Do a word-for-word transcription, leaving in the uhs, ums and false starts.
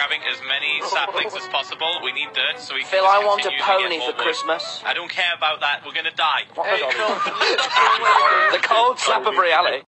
grabbing as many saplings as possible. We need dirt so we can Phil, just I want a continue to get pony more for wood. Christmas. I don't care about that. We're gonna die. The cold slap of reality.